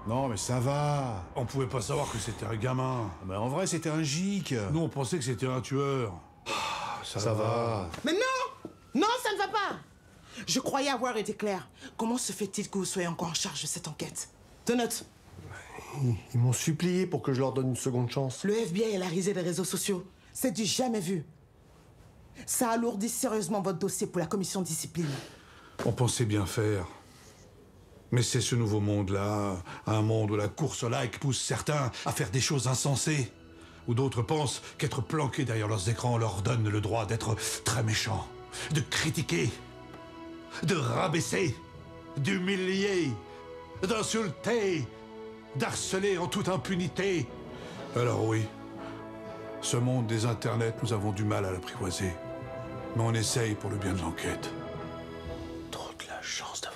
Non, mais ça va. On pouvait pas savoir que c'était un gamin. Mais en vrai, c'était un gic. Nous, on pensait que c'était un tueur. Ça va. Mais non! Non, ça ne va pas! Je croyais avoir été clair. Comment se fait-il que vous soyez encore en charge de cette enquête? Te note. Ils m'ont supplié pour que je leur donne une seconde chance. Le FBI et la risée des réseaux sociaux. C'est du jamais vu. Ça alourdit sérieusement votre dossier pour la commission de discipline. On pensait bien faire. Mais c'est ce nouveau monde-là, un monde où la course au like pousse certains à faire des choses insensées, où d'autres pensent qu'être planqués derrière leurs écrans leur donne le droit d'être très méchants, de critiquer, de rabaisser, d'humilier, d'insulter, d'harceler en toute impunité. Alors oui, ce monde des internets, nous avons du mal à l'apprivoiser. Mais on essaye pour le bien de l'enquête. Trop de la chance d'avoir